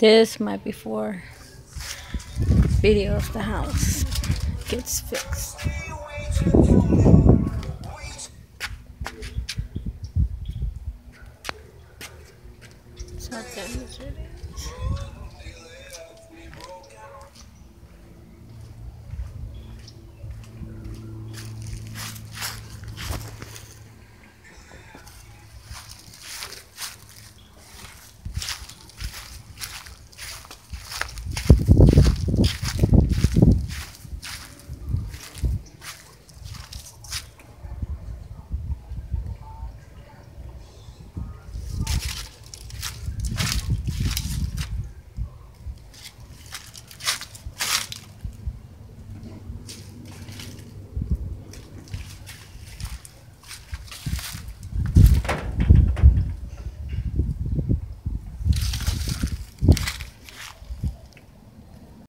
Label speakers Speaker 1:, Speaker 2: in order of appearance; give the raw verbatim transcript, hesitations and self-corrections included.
Speaker 1: This my before video of the house gets fixed. So that is what it is.